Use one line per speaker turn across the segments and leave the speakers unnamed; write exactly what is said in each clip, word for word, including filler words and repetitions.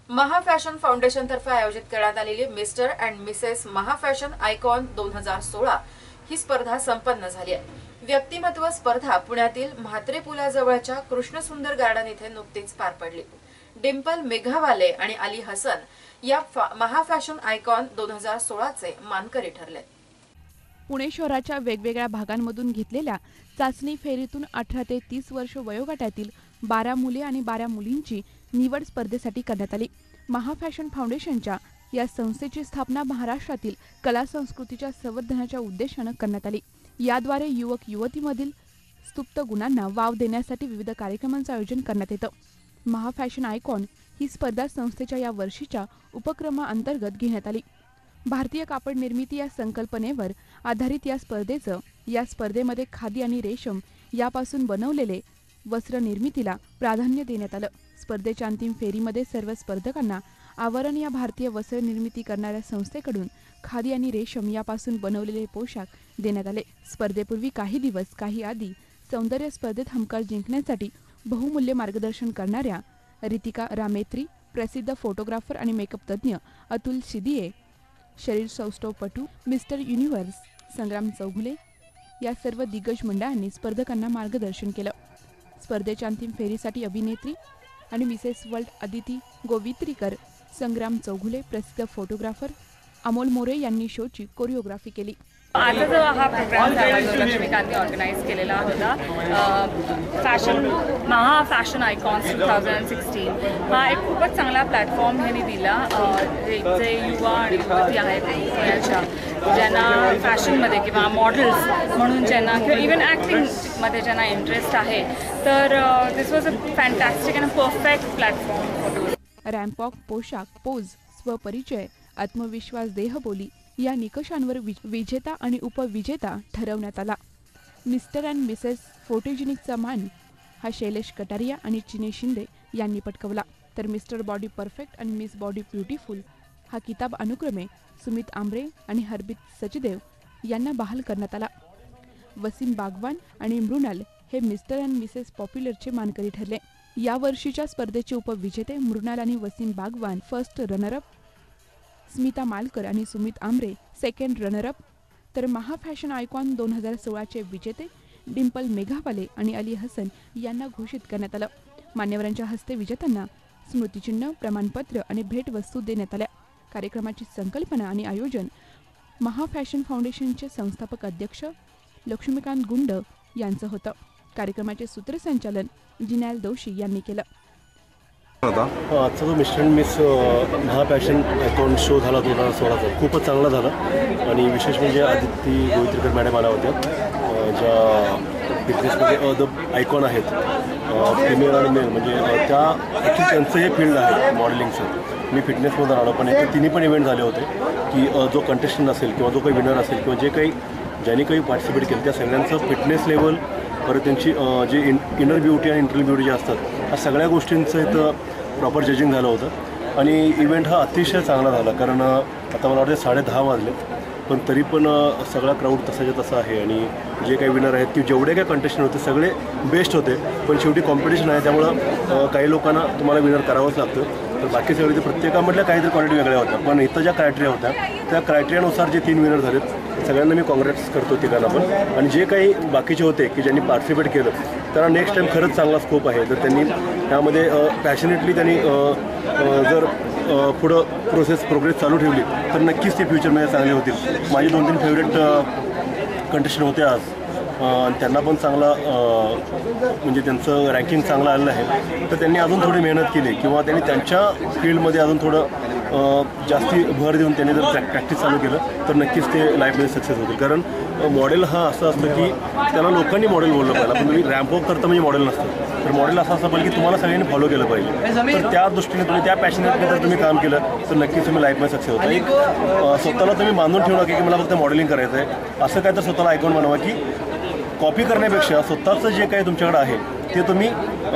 महा fashion foundation तर्फे आयोजित करण्यात आलेली Mr and Mrs Maha fashion icon दोन हजार सोळा ही स्पर्धा संपन्न झाली आहे। व्यक्तिमत्व स्पर्धा पुण्यातील म्हात्रे पुलाजवळच्या कृष्णसुंदर गार्डन येथे नुकतीच पार पडली। डिंपल मेघावाले आणि अली हसन या महा फॅशन आयकॉन दोन हजार सोळा चे मानकरी ठरले।
पुणे शहराच्या वेगवेगळ्या भागांमधून घेतलेल्या चाचणी फेरीतून अठरा ते तीस वर्ष वयोगटातील बारा मुले आणि बारा मुलींची निवड स्पर्धेसाठी करण्यात आली। महा फॅशन फाउंडेशनच्या या संस्थेची स्थापना महाराष्ट्रातील कला संस्कृतीच्या संवर्धनाच्या उद्देशाने करण्यात आली। याद्वारे युवक युवतीमधील सुप्त गुणांना वाव देण्यासाठी विविध कार्यक्रमांचे आयोजन करण्यात येतं। महा फॅशन आयकॉन ही स्पर्धा संस्थेच्या या वर्षीच्या उपक्रमाअंतर्गत घेण्यात आली। भारतीय कापड निर्मिती या संकल्पनेवर आधारित या स्पर्धेचं या स्पर्धेमध्ये खादी आणि रेशम यापासून बनवलेले वस्त्र निर्मितीला प्राधान्य देण्यात आलं। स्पर्धेच्या अंतिम फेरीमध्ये सर्व स्पर्धकांना आवरण या भारतीय वस्त्र निर्मिती करणाऱ्या संस्थेकडून खादी आणि रेशम यापासून बनवलेले पोशाख देण्यात आले। स्पर्धेपूर्वी काही दिवस काही आधी सौंदर्य स्पर्धेत हमखास जिंकण्यासाठी बहुमूल्य मार्गदर्शन करणाऱ्या रितिका रामेत्री, प्रसिद्ध फोटोग्राफर आणि मेकअप तज्ज्ञ अतुल शिदिये, शरीर सौष्ठवपटू मिस्टर युनिव्हर्स संग्राम चौघुले या सर्व दिग्गज मंडळांनी स्पर्धकांना मार्गदर्शन केलं। स्पर्धेच्या अंतिम फेरीसाठी अभिनेत्री आणि मिसेस वर्ल्ड अदिती गोवित्रीकर, संग्राम चौघुले, प्रसिद्ध फोटोग्राफर अमोल मोरे यांनी शोची कोरिओग्राफी केली।
आजचा जो हा प्रोग्राम झाला जो लक्ष्मीकांतने ऑर्गनाईज केलेला होता fashion Maha fashion icons two thousand sixteen हा एक खूपच चांगला प्लॅटफॉर्म ह्यांनी दिला। जे युवा आणि युवती आहेत पुण्याच्या ज्यांना फॅशनमध्ये किंवा मॉडेल्स म्हणून ज्यांना किंवा इवन ॲक्टिंगमध्ये ज्यांना इंटरेस्ट आहे तर this was a fantastic and perfect platform.
Ramp walk, पोशाख, पोज, स्वपरिचय, आत्मविश्वास, देहबोली या निकषांवर विजेता आणि उपविजेता ठरवण्यात आला। मिस्टर अँड मिसेस फोटोजेनिकचा मान हा शैलेश कटारिया आणि चिने शिंदे यांनी पटकावला, तर मिस्टर बॉडी परफेक्ट आणि मिस बॉडी ब्युटिफुल हा किताब अनुक्रमे सुमित आंब्रे आणि हरबीत सचदेव यांना बहाल करण्यात आला। वसीम बागवान आणि मृणाल हे मिस्टर अँड मिसेस पॉप्युलरचे मानकरी ठरले। या वर्षीच्या स्पर्धेचे उपविजेते मृणाल आणि वसीम बागवान फर्स्ट रनरअप, स्मिता मालकर आणि सुमित आंब्रे सेकंड रनरअप, तर महा फॅशन आयकॉन दोन हजार सोळाचे विजेते डिंपल मेघावाले आणि अली हसन यांना घोषित करण्यात आलं। मान्यवरांच्या हस्ते विजेत्यांना स्मृतिचिन्ह, प्रमाणपत्र आणि भेटवस्तू देण्यात आल्या। कार्यक्रमाची संकल्पना आणि आयोजन महा फॅशन फाउंडेशनचे संस्थापक अध्यक्ष लक्ष्मीकांत गुंड यांचं होतं। कार्यक्रमाचे सूत्रसंचालन जिनॅल दोशी यांनी केलं।
आजचा जो Mr and Miss Maha fashion icon show झाला दोन हजार सोळाचा खूपच चांगला झाला आणि विशेष म्हणजे आदिती गोवित्रीकर मॅडम आल्या होत्या ज्या बिझनेसमध्ये अ द आयकॉन आहेत फिमेल आणि मेल म्हणजे त्या ॲक्च्युली त्यांचं हे फील्ड आहे मॉडेलिंगचं। मी फिटनेसमध्ये राहिलो पण इथे तिन्ही पण इव्हेंट झाले होते की जो कंटेस्टंट असेल किंवा जो काही विनर असेल किंवा जे काही ज्यांनी काही पार्टिसिपेट केलं त्या सगळ्यांचं फिटनेस लेवल परत त्यांची जे इन इनर ब्युटी आणि इंटरनल ब्युटी जे असतात ह्या सगळ्या गोष्टींचं इथं प्रॉपर जजिंग झालं होतं आणि इव्हेंट हा अतिशय चांगला झाला कारण आता मला वाटतं साडे दहा वाजले पण तरी पण सगळा क्राऊड तसाच्या तसा आहे आणि जे काही विनर आहेत ते जेवढे काही कंटेस्टंट होते सगळे बेस्ट होते पण शेवटी कॉम्पिटिशन आहे त्यामुळं काही लोकांना तुम्हाला विनर करावंच लागतं तर बाकी सगळे ते प्रत्येकामधल्या काहीतरी क्वालिटी वेगळ्या होत्या पण इथं ज्या क्रायटेरिया होत्या त्या क्रायटेरियानुसार जे तीन विनर झालेत सगळ्यांना मी कॉंग्रॅट्स करतो तिघांना पण आणि जे काही बाकीचे होते की ज्यांनी पार्टिसिपेट केलं त्यांना नेक्स्ट टाईम खरंच चांगला स्कोप आहे तर त्यांनी त्यामध्ये पॅशनेटली त्यांनी जर पुढं प्रोसेस प्रोग्रेस चालू ठेवली तर नक्कीच ते फ्युचरमध्ये चांगले होतील। माझे दोन तीन फेवरेट कंटेस्टंट होते आज त्यांना पण चांगला म्हणजे त्यांचं रँकिंग चांगलं आलेलं आहे तर त्यांनी अजून थोडी मेहनत केली किंवा त्यांनी त्यांच्या फील्डमध्ये अजून थोडं जास्ती भर देऊन त्यांनी जर प्रॅ प्रॅक्टिस चालू केलं तर नक्कीच ते लाईफमध्ये सक्सेस होतील कारण मॉडेल हा असं असतं की त्याला लोकांनी मॉडेल बोललं पाहिजे पण तुम्ही रॅम्पवॉक करता म्हणजे मॉडेल नसतं तर मॉडेल असं असतं पाहिजे की तुम्हाला सगळ्यांनी फॉलो केलं पाहिजे तर त्या दृष्टीने तुम्ही त्या पॅशनेटने जर तुम्ही काम केलं तर नक्कीच तुम्ही लाईफमध्ये सक्सेस होता। एक स्वतःला तुम्ही बांधून ठेवू नका की मला फक्त मॉडेलिंग करायचं आहे असं काय तर स्वतःला आयकॉन बनवा की कॉपी करण्यापेक्षा स्वतःचं जे काही तुमच्याकडे आहे ते तुम्ही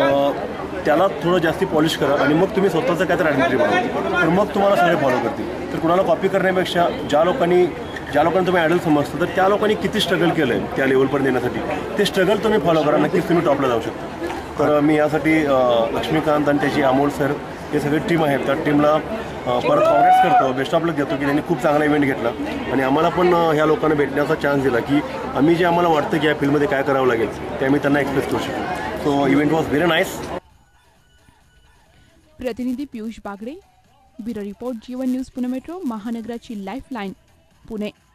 त्याला थोडं जास्ती पॉलिश करा आणि मग तुम्ही स्वतःचं काय तर आयडेंटिटी बनवा तर मग तुम्हाला सगळे फॉलो करतील। तर कुणाला कॉपी करण्यापेक्षा ज्या लोकांनी ज्या लोकांना तुम्ही आयडल समजता तर त्या लोकांनी किती स्ट्रगल केलं आहे त्या लेवलपर्यंत येण्यासाठी ते स्ट्रगल तुम्ही फॉलो करा नक्कीच तुम्ही टॉपला जाऊ शकता। तर मी यासाठी लक्ष्मीकांत आणि त्याची अमोल सर हे सगळी टीम आहे त्या टीमला परत कॉंग्रॅट्स करतो, बेस्ट ऑफ लक देतो की त्यांनी खूप चांगला इव्हेंट घेतला आणि आम्हाला पण अ, ह्या लोकांना भेटण्याचा चान्स दिला की आम्ही जे आम्हाला वाटतं की या फील्डमध्ये काय करावं लागेल ते आम्ही त्यांना एक्सप्रेस करू शकतो. So event was very nice.
प्रतिनिधी Piyush Bagde, bureau report, Jeevan news Pune metro, महानगराची लाईफलाईन, पुणे.